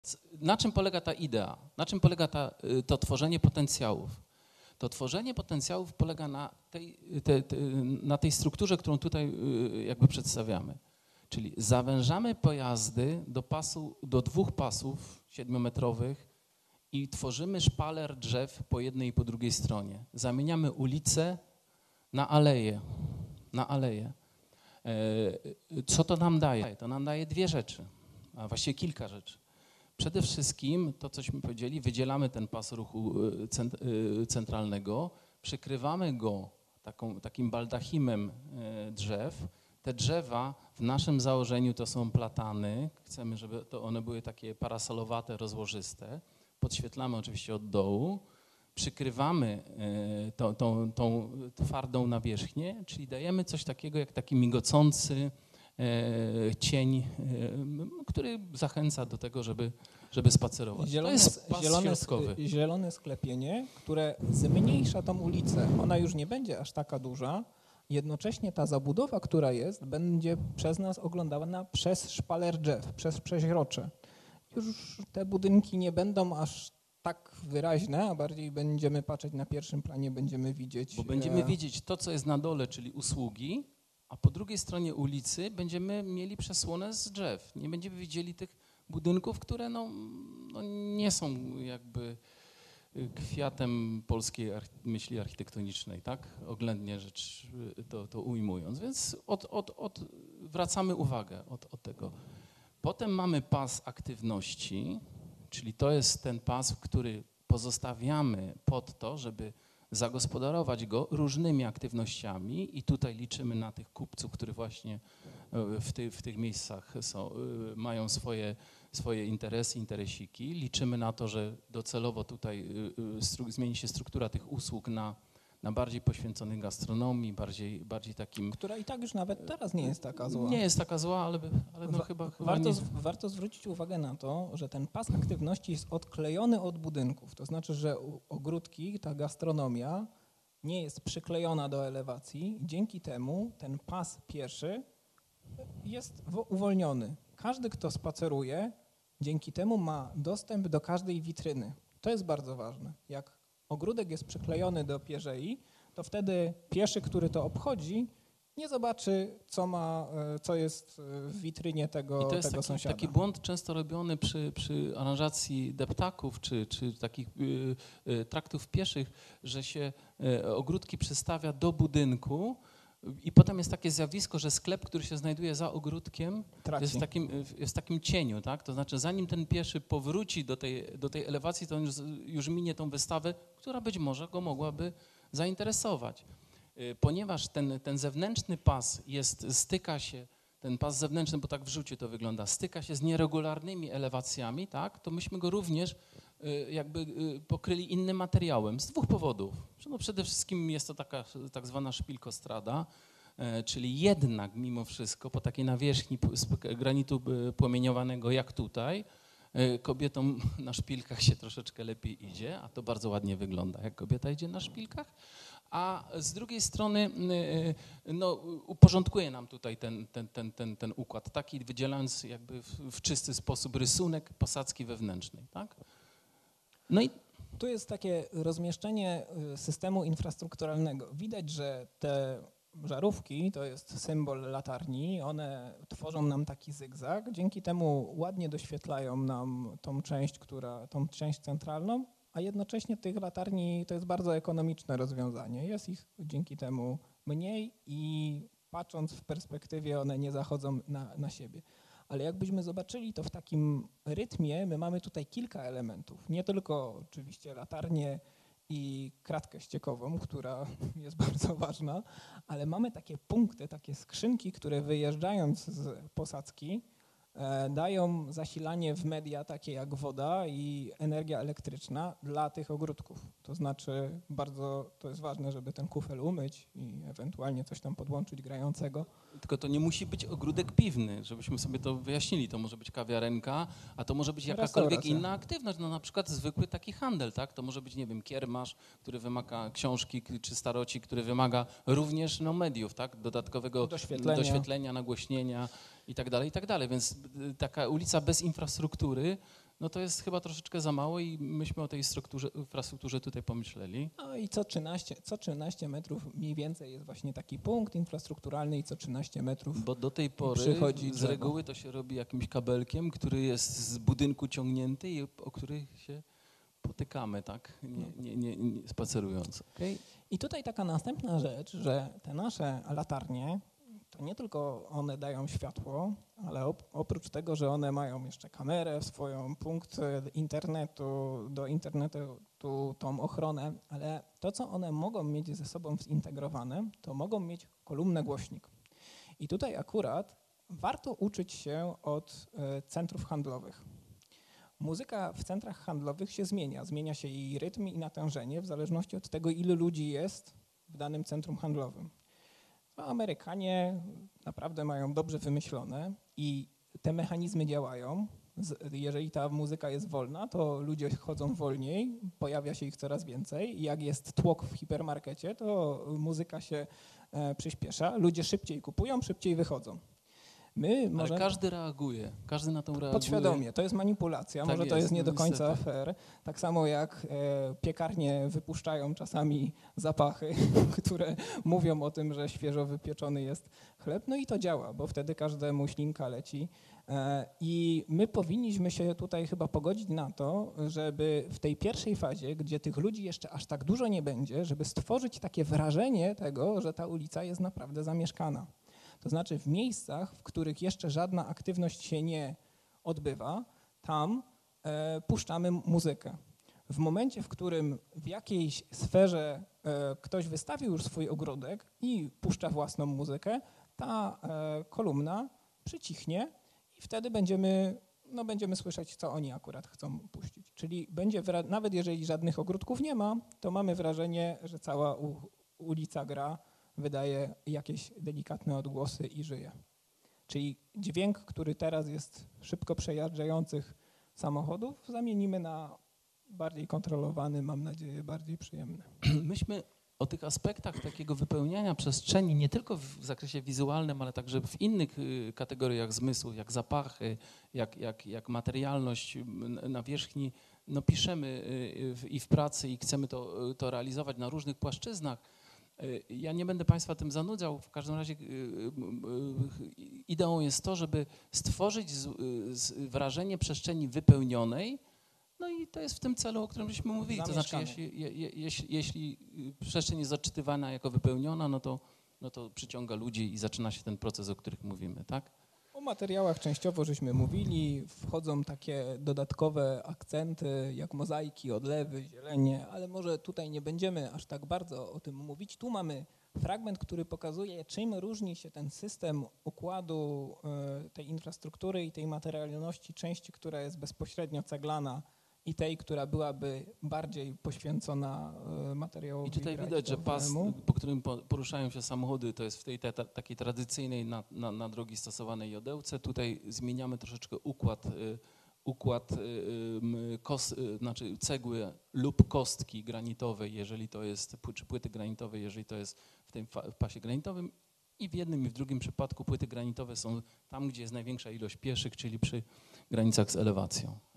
Na czym polega ta idea? Na czym polega to tworzenie potencjałów? To tworzenie potencjałów polega na tej strukturze, którą tutaj jakby przedstawiamy. Czyli zawężamy pojazdy do 2 pasów 7-metrowych i tworzymy szpaler drzew po jednej i po drugiej stronie. Zamieniamy ulice na aleje. Co to nam daje? To nam daje 2 rzeczy, a właściwie kilka rzeczy. Przede wszystkim to, cośmy powiedzieli, wydzielamy ten pas ruchu centralnego, przykrywamy go takim baldachimem drzew. Te drzewa w naszym założeniu to są platany. Chcemy, żeby one były takie parasolowate, rozłożyste. Podświetlamy oczywiście od dołu. Przykrywamy tą twardą nawierzchnię, czyli dajemy coś takiego jak taki migocący cień, który zachęca do tego, żeby spacerować. To jest pas środkowy. Zielone sklepienie, które zmniejsza tą ulicę. Ona już nie będzie aż taka duża. Jednocześnie ta zabudowa, która jest, będzie przez nas oglądana przez szpaler drzew, przez przeźrocze. Już te budynki nie będą aż tak wyraźne, a bardziej będziemy patrzeć na pierwszym planie, będziemy widzieć... Bo będziemy widzieć to, co jest na dole, czyli usługi, a po drugiej stronie ulicy będziemy mieli przesłonę z drzew. Nie będziemy widzieli tych budynków, które nie są jakby kwiatem polskiej myśli architektonicznej, tak? Oględnie rzecz to ujmując. Więc wracamy uwagę od tego. Potem mamy pas aktywności, czyli to jest ten pas, który pozostawiamy pod to, żeby zagospodarować go różnymi aktywnościami i tutaj liczymy na tych kupców, którzy właśnie w tych miejscach mają swoje interesiki. Liczymy na to, że docelowo tutaj zmieni się struktura tych usług na bardziej poświęconych gastronomii, bardziej takim... Która i tak już nawet teraz nie jest taka zła. Nie jest taka zła, ale chyba nie... Warto zwrócić uwagę na to, że ten pas aktywności jest odklejony od budynków. To znaczy, że ogródki, ta gastronomia nie jest przyklejona do elewacji. Dzięki temu ten pas pieszy jest uwolniony. Każdy, kto spaceruje, dzięki temu ma dostęp do każdej witryny. To jest bardzo ważne. Jak ogródek jest przyklejony do pierzei, to wtedy pieszy, który to obchodzi, nie zobaczy, co jest w witrynie tego sąsiada. To jest taki błąd często robiony przy aranżacji deptaków czy takich traktów pieszych, że się ogródki przystawia do budynku i potem jest takie zjawisko, że sklep, który się znajduje za ogródkiem, jest w takim cieniu, tak? To znaczy zanim ten pieszy powróci do tej elewacji, to on już minie tą wystawę, która być może go mogłaby zainteresować. Ponieważ ten zewnętrzny pas styka się, ten pas zewnętrzny, bo tak w rzucie to wygląda, styka się z nieregularnymi elewacjami, tak, to myśmy go również jakby pokryli innym materiałem z 2 powodów. No przede wszystkim jest to taka tak zwana szpilkostrada, czyli jednak mimo wszystko po takiej nawierzchni z granitu płomieniowanego jak tutaj, kobietom na szpilkach się troszeczkę lepiej idzie, a to bardzo ładnie wygląda, jak kobieta idzie na szpilkach. A z drugiej strony uporządkuje nam tutaj ten układ, taki wydzielając jakby w czysty sposób rysunek posadzki wewnętrznej, tak? No i tu jest takie rozmieszczenie systemu infrastrukturalnego. Widać, że te żarówki to jest symbol latarni, one tworzą nam taki zygzak, dzięki temu ładnie doświetlają nam tą część centralną, a jednocześnie tych latarni to jest bardzo ekonomiczne rozwiązanie. Jest ich dzięki temu mniej i patrząc w perspektywie one nie zachodzą na siebie. Ale jakbyśmy zobaczyli to w takim rytmie, my mamy tutaj kilka elementów. Nie tylko oczywiście latarnię i kratkę ściekową, która jest bardzo ważna, ale mamy takie punkty, takie skrzynki, które wyjeżdżając z posadzki dają zasilanie w media takie jak woda i energia elektryczna dla tych ogródków. To znaczy to jest ważne, żeby ten kufel umyć i ewentualnie coś tam podłączyć grającego. Tylko to nie musi być ogródek piwny, żebyśmy sobie to wyjaśnili. To może być kawiarenka, a to może być jakakolwiek inna aktywność. No na przykład zwykły taki handel, tak? To może być, nie wiem, kiermasz, który wymaga książki, czy staroci, który wymaga również mediów, tak? Dodatkowego doświetlenia, nagłośnienia i tak dalej, i tak dalej. Więc taka ulica bez infrastruktury no to jest chyba troszeczkę za mało i myśmy o tej infrastrukturze tutaj pomyśleli. No i co 13 metrów mniej więcej jest właśnie taki punkt infrastrukturalny i co 13 metrów Bo do tej pory przychodzi z drzewo. reguły to się robi jakimś kabelkiem, który jest z budynku ciągnięty i o który się potykamy, tak, nie spacerując. Okay. I tutaj taka następna rzecz, że te nasze latarnie, to nie tylko one dają światło, ale oprócz tego, że one mają jeszcze kamerę, swoją punkt internetu, do internetu tą ochronę, ale to, co one mogą mieć ze sobą zintegrowane, to mogą mieć kolumnę głośnik. I tutaj akurat warto uczyć się od centrów handlowych. Muzyka w centrach handlowych się zmienia. Zmienia się jej rytm i natężenie w zależności od tego, ile ludzi jest w danym centrum handlowym. No, Amerykanie naprawdę mają dobrze wymyślone i te mechanizmy działają. Jeżeli ta muzyka jest wolna, to ludzie chodzą wolniej, pojawia się ich coraz więcej. I jak jest tłok w hipermarkecie, to muzyka się przyspiesza, ludzie szybciej kupują, szybciej wychodzą. Ale każdy reaguje, każdy na tą reaguje. Podświadomie, to jest manipulacja, Tak może to jest nie do końca niestety. fair. Tak samo jak piekarnie wypuszczają czasami zapachy, które mówią o tym, że świeżo wypieczony jest chleb, no i to działa, bo wtedy każdemu ślinka leci. I my powinniśmy się tutaj chyba pogodzić na to, żeby w tej pierwszej fazie, gdzie tych ludzi jeszcze aż tak dużo nie będzie, żeby stworzyć takie wrażenie tego, że ta ulica jest naprawdę zamieszkana. To znaczy w miejscach, w których jeszcze żadna aktywność się nie odbywa, tam puszczamy muzykę. W momencie, w którym w jakiejś sferze ktoś wystawił już swój ogródek i puszcza własną muzykę, ta kolumna przycichnie i wtedy będziemy słyszeć, co oni akurat chcą puścić. Czyli nawet jeżeli żadnych ogródków nie ma, to mamy wrażenie, że cała ulica gra, wydaje jakieś delikatne odgłosy i żyje. Czyli dźwięk, który teraz jest szybko przejeżdżających samochodów, zamienimy na bardziej kontrolowany, mam nadzieję, bardziej przyjemny. Myśmy o tych aspektach takiego wypełniania przestrzeni, nie tylko w zakresie wizualnym, ale także w innych kategoriach zmysłów, jak zapachy, jak materialność nawierzchni, no piszemy i w pracy i chcemy to realizować na różnych płaszczyznach. Ja nie będę Państwa tym zanudzał, w każdym razie ideą jest to, żeby stworzyć wrażenie przestrzeni wypełnionej, no i to jest w tym celu, o którym żeśmy mówili, to znaczy jeśli przestrzeń jest odczytywana jako wypełniona, no to przyciąga ludzi i zaczyna się ten proces, o których mówimy, tak? O materiałach częściowo żeśmy mówili, wchodzą takie dodatkowe akcenty jak mozaiki, odlewy, zielenie, ale może tutaj nie będziemy aż tak bardzo o tym mówić. Tu mamy fragment, który pokazuje, czym różni się ten system układu tej infrastruktury i tej materialności części, która jest bezpośrednio ceglana i tej, która byłaby bardziej poświęcona materiałowi. I tutaj widać, że pas, po którym poruszają się samochody, to jest w tej takiej tradycyjnej na drogi stosowanej jodełce. Tutaj zmieniamy troszeczkę układ znaczy cegły lub kostki granitowej, jeżeli to jest, czy płyty granitowej, jeżeli to jest w tym pasie granitowym. I w jednym i w drugim przypadku płyty granitowe są tam, gdzie jest największa ilość pieszych, czyli przy granicach z elewacją.